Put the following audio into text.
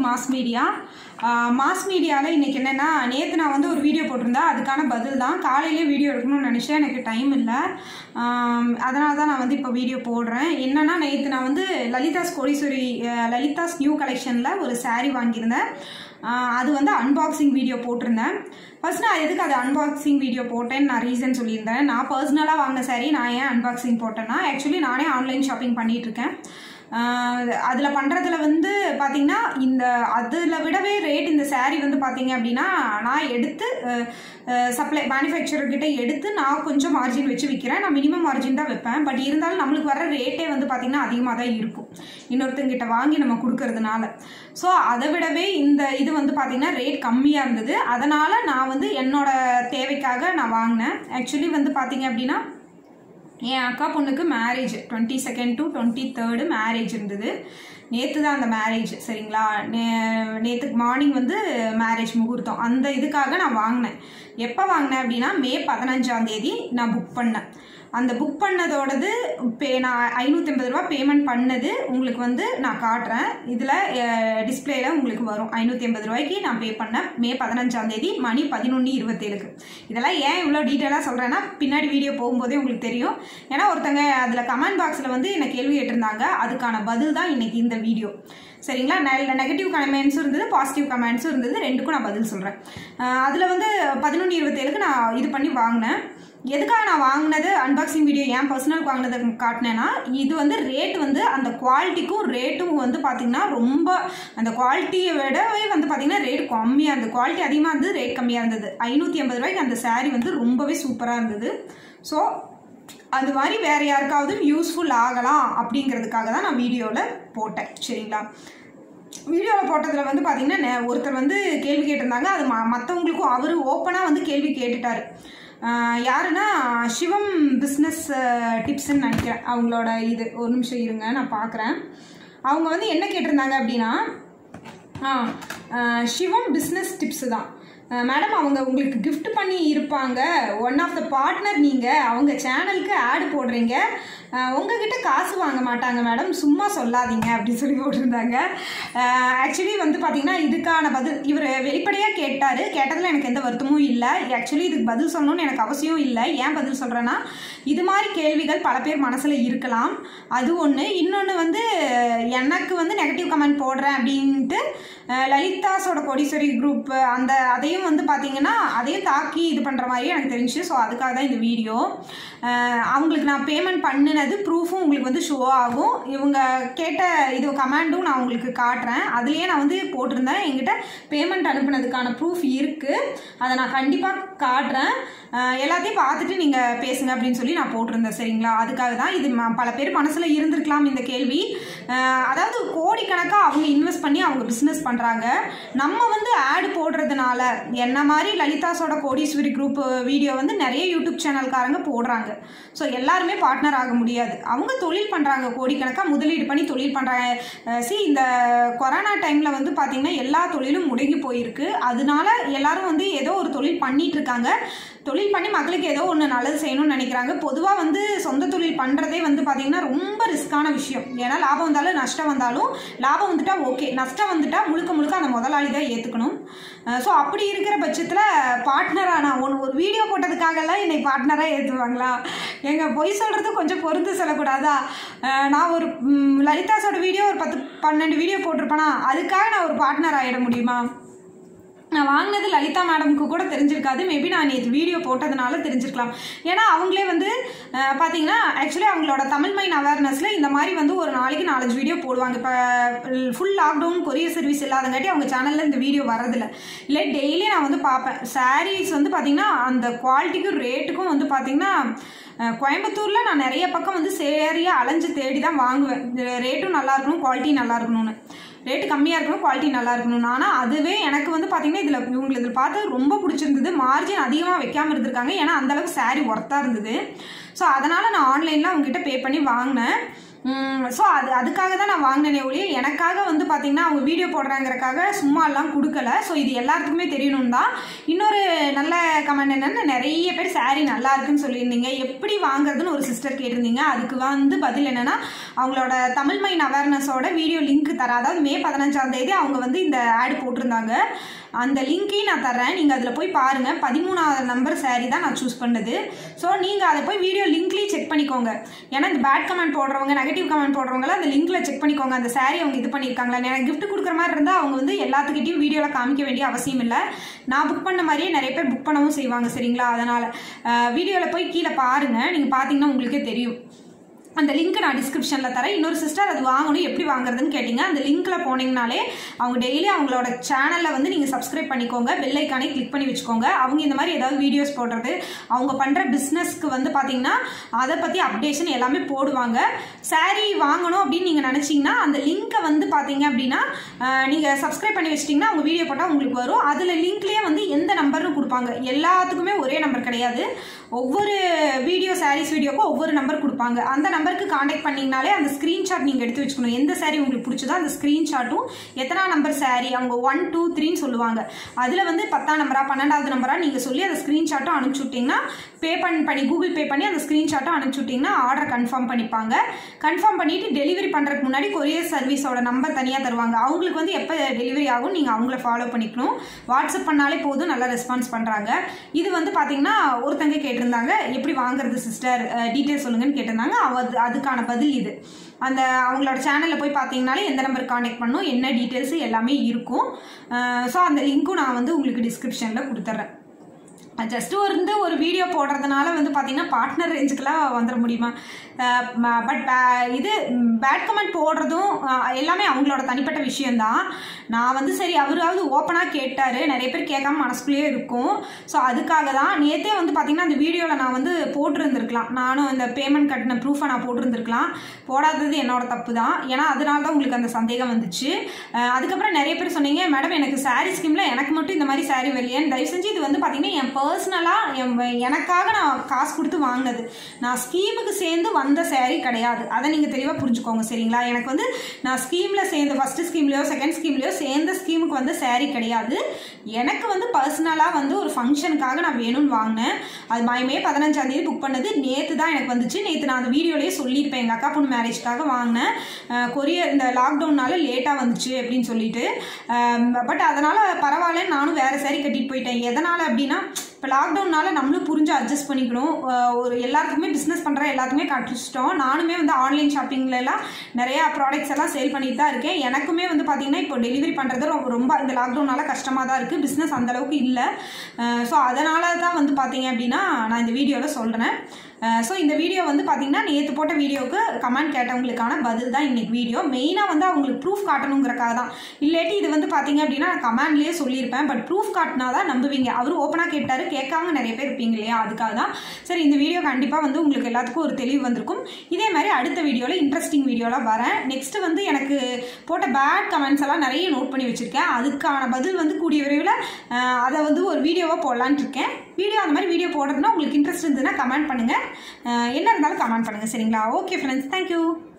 Mass media. Mass மீடியாவில் இன்றைக்கி என்னென்னா, நேற்று நான் வந்து ஒரு வீடியோ போட்டிருந்தேன், அதுக்கான பதில் தான். காலையிலே வீடியோ எடுக்கணும்னு நினச்சேன், எனக்கு டைம் இல்லை. அதனால தான் நான் வந்து இப்போ வீடியோ போடுறேன். என்னென்னா, நேற்று நான் வந்து லலிதாஸ் கோடீஸ்வரி லலிதாஸ் நியூ கலெக்ஷனில் ஒரு சாரீ வாங்கியிருந்தேன். அது வந்து அன்பாக்சிங் வீடியோ போட்டிருந்தேன். ஃபர்ஸ்ட் நான் எதுக்கு அது அன்பாக்சிங் வீடியோ போட்டேன்னு நான் ரீசன் சொல்லியிருந்தேன். நான் பர்சனலாக வாங்கின சாரீ நான் ஏன் அன்பாக்சிங் போட்டேன்னா, ஆக்சுவலி நானே ஆன்லைன் ஷாப்பிங் பண்ணிகிட்ருக்கேன். அதில் பண்ணுறதுல வந்து பார்த்திங்கன்னா, அதில் விடவே ரேட் இந்த சாரீ வந்து பார்த்திங்க அப்படின்னா, நான் எடுத்து மேனுஃபேக்சரர்கிட்ட எடுத்து நான் கொஞ்சம் மார்ஜின் வச்சு விற்கிறேன். நான் மினிமம் மார்ஜின் தான் வைப்பேன். பட் இருந்தாலும் நம்மளுக்கு வர ரேட்டே வந்து பார்த்திங்கன்னா அதிகமாக தான் இருக்கும், இன்னொருத்தங்கிட்ட வாங்கி நம்ம கொடுக்கறதுனால. ஸோ அதை விடவே இது வந்து பார்த்திங்கன்னா ரேட் கம்மியாக இருந்தது. அதனால் நான் வந்து என்னோட தேவைக்காக நான் வாங்கினேன். ஆக்சுவலி வந்து பார்த்திங்க அப்படின்னா, என் அக்கா பொண்ணுக்கு மேரேஜ் 22 to 23 மேரேஜ் இருந்தது. நேற்று தான் அந்த மேரேஜ், சரிங்களா? நேற்றுக்கு மார்னிங் வந்து மேரேஜ் முகூர்த்தம். அந்த இதுக்காக நான் வாங்கினேன். எப்போ வாங்கினேன் அப்படின்னா, மே 15 நான் புக் பண்ணேன். அந்த புக் பண்ணதோடது நான் 550 ரூபா பேமெண்ட் பண்ணது உங்களுக்கு வந்து நான் காட்டுறேன். இதில் டிஸ்பிளேயில் உங்களுக்கு வரும். 550 ரூபாய்க்கு நான் பே பண்ணேன் மே 15 மணி 11:27. இதெல்லாம் ஏன் இவ்வளோ டீட்டெயிலாக சொல்கிறேன்னா, பின்னாடி வீடியோ போகும்போதே உங்களுக்கு தெரியும். ஏன்னா ஒருத்தங்க அதில் கமெண்ட் பாக்ஸில் வந்து என்னை கேள்வி கேட்டிருந்தாங்க. அதுக்கான பதில் தான் இன்றைக்கி இந்த வீடியோ, சரிங்களா? நெகட்டிவ் கமெண்ட்ஸும் இருந்தது, பாசிட்டிவ் கமெண்ட்ஸும் இருந்தது. ரெண்டுக்கும் நான் பதில் சொல்கிறேன். அதில் வந்து 11:27 நான் இது பண்ணி வாங்கினேன். எதுக்காக நான் வாங்கினது அன்பாக்சிங் வீடியோ ஏன் பர்சனலுக்கு வாங்கினது காட்டினேன்னா, இது வந்து ரேட் வந்து அந்த குவாலிட்டிக்கும் ரேட்டும் வந்து பார்த்திங்கன்னா ரொம்ப அந்த குவாலிட்டியை விடவே வந்து பார்த்திங்கன்னா ரேட் கம்மியாக இருந்தது. குவாலிட்டி அதிகமாக இருந்தது, ரேட் கம்மியாக இருந்தது. 550 ரூபாய்க்கு அந்த சாரீ வந்து ரொம்பவே சூப்பராக இருந்தது. ஸோ அது மாதிரி வேறு யாருக்காவது யூஸ்ஃபுல் ஆகலாம் அப்படிங்கிறதுக்காக தான் நான் வீடியோவில் போட்டேன், சரிங்களா? வீடியோவில் போட்டதில் வந்து பார்த்திங்கன்னா ஒருத்தர் வந்து கேள்வி கேட்டிருந்தாங்க. அது மற்றவங்களுக்கும் அவர் ஓப்பனாக வந்து கேள்வி கேட்டுட்டார். யாருன்னா சிவம் பிஸ்னஸ் டிப்ஸ்ன்னு நினைக்கிறேன் அவங்களோட இது. ஒரு நிமிஷம் இருங்க, நான் பார்க்குறேன். அவங்க வந்து என்ன கேட்டிருந்தாங்க அப்படின்னா, சிவம் பிஸ்னஸ் டிப்ஸு தான் மேடம். அவங்க உங்களுக்கு கிஃப்ட் பண்ணி இருப்பாங்க, ஒன் ஆஃப் த பார்ட்னர் நீங்கள், அவங்க சேனலுக்கு ஆட் போடுறீங்க, உங்ககிட்ட காசு வாங்க மாட்டாங்க மேடம், சும்மா சொல்லாதீங்க அப்படின்னு சொல்லி போட்டிருந்தாங்க. ஆக்சுவலி வந்து பார்த்திங்கன்னா இதுக்கான பதில் இவர் வெளிப்படையாக கேட்டதில் எனக்கு எந்த வருத்தமும் இல்லை. ஆக்சுவலி இதுக்கு பதில் சொல்லணும்னு எனக்கு அவசியம் இல்லை. ஏன் பதில் சொல்கிறேன்னா, இது மாதிரி கேள்விகள் பல பேர் மனசில் இருக்கலாம், அது ஒன்று. இன்னொன்று வந்து எனக்கு வந்து நெகட்டிவ் கமெண்ட் போடுறேன் அப்படின்ட்டு லலிதாஸோட கோடீஸ்வரி குரூப் அதையும் வந்து பார்த்திங்கன்னா அதையும் தாக்கி இது பண்ணுற மாதிரி எனக்கு தெரிஞ்சு. ஸோ அதுக்காக தான் இந்த வீடியோ. அவங்களுக்கு நான் பேமெண்ட் பண்ணினது ப்ரூஃபும் உங்களுக்கு வந்து ஷோ ஆகும். இவங்க கேட்ட இது கமெண்டும் நான் உங்களுக்கு காட்டுறேன். அதுலேயே நான் வந்து போட்டிருந்தேன், என்கிட்ட பேமெண்ட் அனுப்புனதுக்கான ப்ரூஃப் இருக்குது, அதை நான் கண்டிப்பாக காட்டுறேன். எல்லாத்தையும் பார்த்துட்டு நீங்கள் பேசுங்க அப்படின்னு சொல்லி நான் போட்டிருந்தேன், சரிங்களா? அதுக்காக தான் இது பல பேர் மனசில் இருந்திருக்கலாம் இந்த கேள்வி. அதாவது கோடிக்கணக்காக அவங்க இன்வெஸ்ட் பண்ணி அவங்க பிஸ்னஸ் பண்ணுறாங்க. நம்ம வந்து ஆட் போடுறதுனால என்ன மாதிரி லலிதாஸோட கோடீஸ்வரி குரூப் வீடியோ வந்து நிறைய யூடியூப் சேனல்காரங்க போடுறாங்க. ஸோ எல்லாருமே பார்ட்னர் ஆக முடியாது. அவங்க தொழில் பண்ணுறாங்க, கோடிக்கணக்காக முதலீடு பண்ணி தொழில் பண்ணுறாங்க. இந்த கொரோனா டைமில் வந்து பார்த்திங்கன்னா எல்லா தொழிலும் முடங்கி போயிருக்கு. அதனால எல்லாரும் வந்து ஏதோ ஒரு தொழில் பண்ணிட்டு இருக்காங்க. தொழில் பண்ணி மக்களுக்கு ஏதோ ஒன்று நல்லது செய்யணும்னு நினைக்கிறாங்க. பொதுவாக வந்து சொந்த தொழில் பண்ணுறதே வந்து பார்த்திங்கன்னா ரொம்ப ரிஸ்க்கான விஷயம். ஏன்னா லாபம் வந்தாலும் நஷ்டம் வந்தாலும், லாபம் வந்துட்டால் ஓகே, நஷ்டம் வந்துட்டால் முழுக்க அந்த முதலாளி தான் ஏற்றுக்கணும். ஸோ அப்படி இருக்கிற பட்சத்தில் பார்ட்னராக நான் ஒரு வீடியோ போட்டதுக்காகலாம் என்னை பார்ட்னராக ஏற்றுவாங்களா? எங்கள் பொய் சொல்கிறது கொஞ்சம் பொறுத்து சொல்லக்கூடாதா? நான் ஒரு லலிதாஸோட வீடியோ ஒரு 10-12 வீடியோ போட்டிருப்பேனா, அதுக்காக நான் ஒரு பார்ட்னர் ஆகிட முடியுமா? நான் வாங்கினது லலிதா மேடமுக்கு கூட தெரிஞ்சிருக்காது. மேபி நான் நேற்று வீடியோ போட்டதுனால தெரிஞ்சிருக்கலாம். ஏன்னா அவங்களே வந்து பார்த்தீங்கன்னா ஆக்சுவலி அவங்களோட தமிழ் மைன் அவேர்னஸில் இந்த மாதிரி வந்து ஒரு நாளைக்கு 4-5 வீடியோ போடுவாங்க. இப்போ ஃபுல் லாக்டவுன் கொரியர் சர்வீஸ் இல்லாதங்காட்டி அவங்க சேனலில் இந்த வீடியோ வரதில்லை. இல்லை டெய்லி நான் வந்து பார்ப்பேன். சாரீஸ் வந்து பார்த்திங்கன்னா அந்த குவாலிட்டிக்கும் ரேட்டுக்கும் வந்து பார்த்திங்கன்னா கோயம்புத்தூரில் நான் நிறைய பக்கம் வந்து சேரியாக அலைஞ்சு தேடி தான் வாங்குவேன். ரேட்டும் நல்லா இருக்கணும், குவாலிட்டி நல்லா இருக்கணும்னு. ரேட்டு கம்மியாக இருக்கணும், குவாலிட்டி நல்லா இருக்கணும். ஆனால் அதுவே எனக்கு வந்து பார்த்திங்கன்னா இதில் பார்த்து ரொம்ப பிடிச்சிருந்தது. மார்ஜின் அதிகமாக வைக்காமல் இருந்திருக்காங்க, ஏன்னா அந்தளவுக்கு சாரீ ஒர்த்தாக இருந்தது. ஸோ அதனால் நான் ஆன்லைனில் அவங்ககிட்ட பே பண்ணி வாங்கினேன். ஸோ அதுக்காக தான் நான் வாங்கினேனே ஒழிய எனக்காக வந்து பார்த்தீங்கன்னா அவங்க வீடியோ போடுறாங்கிறக்காக சும்மாலாம் கொடுக்கல. ஸோ இது எல்லாத்துக்குமே தெரியணும் தான். இன்னொரு நல்ல கமெண்ட் என்னென்னா, நிறைய பேர் saree நல்லா இருக்குன்னு சொல்லியிருந்தீங்க, எப்படி வாங்குறதுன்னு ஒரு சிஸ்டர் கேட்டிருந்தீங்க. அதுக்கு வந்து பதில் என்னென்னா, அவங்களோட தமிழ் மைண்ட் அவேர்னஸோட வீடியோ லிங்க் தரேன். அதாவது மே 15ஆம் தேதி அவங்க வந்து இந்த ஆட் போட்டிருந்தாங்க. அந்த லிங்க்கையும் நான் தரேன், நீங்கள் அதில் போய் பாருங்கள். 13வது நம்பர் saree தான் நான் சூஸ் பண்ணது. ஸோ நீங்கள் அதை போய் வீடியோ லிங்க்லேயும் செக் பண்ணிக்கோங்க. ஏன்னா இந்த பேட் கமெண்ட் போடுறவங்க, நெகட்டிவ் கமெண்ட் போடுறவங்களாம் அந்த லிங்க்கில் செக் பண்ணிக்கோங்க. அந்த saree அவங்க இது பண்ணியிருக்காங்களா. எனக்கு கிஃப்ட் கொடுக்குற மாதிரி இருந்தால் அவங்க வந்து எல்லாத்துக்கிட்டையும் வீடியோவில் காமிக்க வேண்டிய அவசியம் இல்லை. நான் புக் பண்ண மாதிரியே நிறைய பேர் புக் பண்ணவும் செய்வாங்க, சரிங்களா. அதனால் வீடியோவில் போய் கீழே பாருங்கள், நீங்கள் பார்த்தீங்கன்னா உங்களுக்கே தெரியும். அந்த லிங்க் நான் டிஸ்கிரிப்ஷனில் தரேன். இன்னொரு சிஸ்டர் அது வாங்கணும், எப்படி வாங்குறதுன்னு கேட்டிங்க. அந்த லிங்க்கில் போனீங்கனாலே அவங்க டெய்லி அவங்களோட சேனலில் வந்து நீங்கள் சப்ஸ்கிரைப் பண்ணிக்கோங்க, பெல் ஐக்கானே கிளிக் பண்ணி வச்சுக்கோங்க. அவங்க இந்த மாதிரி ஏதாவது வீடியோஸ் போடுறது, அவங்க பண்ணுற பிஸ்னஸ்க்கு வந்து பார்த்தீங்கன்னா அதை பற்றி அப்டேஷன் எல்லாமே போடுவாங்க. saree வாங்கணும் அப்படின்னு நீங்கள் நினச்சிங்கன்னா அந்த லிங்க்கை வந்து பார்த்தீங்க அப்படின்னா நீங்கள் சப்ஸ்கிரைப் பண்ணி வச்சிட்டிங்கன்னா அவங்க வீடியோ போட்டால் உங்களுக்கு வரும். அதில் லிங்க்லேயே வந்து எந்த நம்பர்னு கொடுப்பாங்க. எல்லாத்துக்குமே ஒரே நம்பர் கிடையாது. ஒவ்வொரு sarees வீடியோக்கும் ஒவ்வொரு நம்பர் கொடுப்பாங்க. அந்த நம்பருக்கு காண்டாக்ட் பண்ணிங்கனாலே அந்த ஸ்க்ரீன்ஷாட் நீங்கள் எடுத்து வச்சுக்கணும். எந்த saree உங்களுக்கு பிடிச்சதோ அந்த ஸ்க்ரீன்ஷாட்டும் எத்தனா நம்பர் saree அவங்க 1 2 3ன்னு சொல்லுவாங்க. அதில் வந்து 10ஆம் நம்பரா 12வது நம்பரா நீங்கள் சொல்லி அந்த ஸ்க்ரீன்ஷாட்டும் அனுப்பிச்சி விட்டிங்கன்னா பண்ணி கூகுள் பே பண்ணி அந்த ஸ்க்ரீன்ஷாட்டும் அனுப்பிச்சி விட்டிங்கன்னா ஆர்டர் கன்ஃபார்ம் பண்ணிப்பாங்க. கன்ஃபார்ம் பண்ணிவிட்டு டெலிவரி பண்ணுறதுக்கு முன்னாடி கொரியர் சர்வீஸோட நம்பர் தனியாக தருவாங்க. அவங்களுக்கு வந்து எப்போ டெலிவரி ஆகும் நீங்கள் அவங்கள ஃபாலோ பண்ணிக்கணும். வாட்ஸ்அப் பண்ணாலே போதும், நல்லா ரெஸ்பான்ஸ் பண்ணுறாங்க. இது வந்து பார்த்தீங்கன்னா ஒருத்தங்க கேட்டிருந்தாங்க, எப்படி வாங்குறது சிஸ்டர், டீட்டெயில் சொல்லுங்கன்னு கேட்டிருந்தாங்க. அதுக்கான பதில் இது. அந்த அவங்களோட சேனலில் போய் பார்த்தீங்கனாலே எந்த நம்பருக்கு காண்டாக்ட் பண்ணணும், என்ன டீட்டெயில்ஸு எல்லாமே இருக்கும். ஸோ அந்த லிங்க்கும் நான் வந்து உங்களுக்கு டிஸ்கிரிப்ஷனில் கொடுத்துட்றேன். ஜஸ்ட்டு ஒரு வீடியோ போடுறதுனால வந்து பார்த்தீங்கன்னா பார்ட்னர் ரேஞ்சுக்கெலாம் வந்துட முடியுமா? பட் இது பேட் கமெண்ட் போடுறதும் எல்லாமே அவங்களோட தனிப்பட்ட விஷயந்தான். நான் வந்து சரி அவராவது ஓப்பனாக கேட்டார், நிறைய பேர் கேட்காம மனசுக்குள்ளேயே இருக்கும். ஸோ அதுக்காக தான் நேற்றே வந்து பார்த்தீங்கன்னா அந்த வீடியோவில் நான் வந்து போட்டிருந்துருக்கலாம். நானும் இந்த பேமெண்ட் கட்டின ப்ரூஃபை நான் போட்டிருந்துருக்கலாம். போடாதது என்னோட தப்பு தான். ஏன்னா அதனால தான் உங்களுக்கு அந்த சந்தேகம் வந்துச்சு. அதுக்கப்புறம் நிறைய பேர் சொன்னீங்க, மேடம் எனக்கு saree ஸ்கீமில் எனக்கு மட்டும் இந்த மாதிரி saree வரலையேன்னு. தயவு செஞ்சு இது வந்து பார்த்தீங்கன்னா என் பர்சனலாக எனக்காக நான் காசு கொடுத்து வாங்கினது. நான் ஸ்கீமுக்கு சேர்ந்து வந்த saree கிடையாது. அதை நீங்கள் தெளிவாக புரிஞ்சுக்கோங்க, சரிங்களா. எனக்கு வந்து நான் ஸ்கீமில் சேர்ந்து ஃபஸ்ட்டு ஸ்கீம்லையோ செகண்ட் ஸ்கீம்லையோ சேர்ந்த ஸ்கீமுக்கு வந்து saree கிடையாது. எனக்கு வந்து பர்சனலாக வந்து ஒரு ஃபங்க்ஷனுக்காக நான் வேணும்னு வாங்கினேன். அது மே 15ஆம் தேதி புக் பண்ணது. நேற்று தான் எனக்கு வந்துச்சு. நேற்று நான் அந்த வீடியோலேயே சொல்லியிருப்பேன், எங்கள் அக்கா பொண்ணு மேரேஜ்க்காக வாங்கினேன். கொரியர் இந்த லாக்டவுன்னால லேட்டாக வந்துச்சு அப்படின்னு சொல்லிட்டு. பட் அதனால் பரவாயில்லன்னு நானும் வேறு saree கட்டிட்டு போயிட்டேன். எதனால் அப்படின்னா, இப்போ லாக்டவுன்னால நம்மளும் புரிஞ்சு அட்ஜஸ்ட் பண்ணிக்கணும். ஒரு எல்லாத்துக்குமே பிஸ்னஸ் பண்ணுற எல்லாத்துக்குமே கற்றுச்சிட்டோம். நானுமே வந்து ஆன்லைன் ஷாப்பிங்லலாம் நிறையா ப்ராடக்ட்ஸ் எல்லாம் சேல் பண்ணிட்டு தான் இருக்கேன். எனக்குமே வந்து பார்த்திங்கன்னா இப்போ டெலிவரி பண்ணுறது ரொம்ப இந்த லாக்டவுனால கஷ்டமாக தான் இருக்குது. பிஸ்னஸ் அந்தளவுக்கு இல்லை. ஸோ அதனால தான் வந்து பார்த்தீங்க அப்படின்னா நான் இந்த வீடியோவில் சொல்கிறேன். ஸோ இந்த வீடியோ வந்து பார்த்தீங்கன்னா நேற்று போட்ட வீடியோவுக்கு கமெண்ட் கேட்டவங்களுக்கான பதில் தான் இன்றைக்கி வீடியோ. மெயினாக வந்து அவங்களுக்கு ப்ரூஃப் காட்டணுங்கிறக்காக தான். இல்லாட்டி இது வந்து பார்த்தீங்க அப்படின்னா நான் கமெண்ட்லேயே சொல்லியிருப்பேன். பட் ப்ரூஃப் காட்டினா தான் நம்புவீங்க. அவர் ஓப்பனாக கேட்டார், கேட்காம நிறைய பேர் இருப்பீங்க இல்லையா, அதுக்காக தான். சரி, இந்த வீடியோ கண்டிப்பாக வந்து உங்களுக்கு எல்லாத்துக்கும் ஒரு தெளிவு வந்திருக்கும். இதே மாதிரி அடுத்த வீடியோவில் இன்ட்ரெஸ்டிங் வீடியோலாம் வரேன். நெக்ஸ்ட்டு வந்து எனக்கு போட்ட பேட் கமெண்ட்ஸ் எல்லாம் நிறைய நோட் பண்ணி வச்சுருக்கேன். அதுக்கான பதில் வந்து கூடிய விரைவில் அதை வந்து ஒரு வீடியோவாக போடலான்ட்டு இருக்கேன். அந்த மாதிரி வீடியோ போடுறதுனா உங்களுக்கு இன்ட்ரெஸ்ட் இருந்ததுன்னா கமெண்ட் பண்ணுங்கள். என்ன இருந்தாலும் கமெண்ட் பண்ணுங்கள், சரிங்களா. Okay friends, thank you.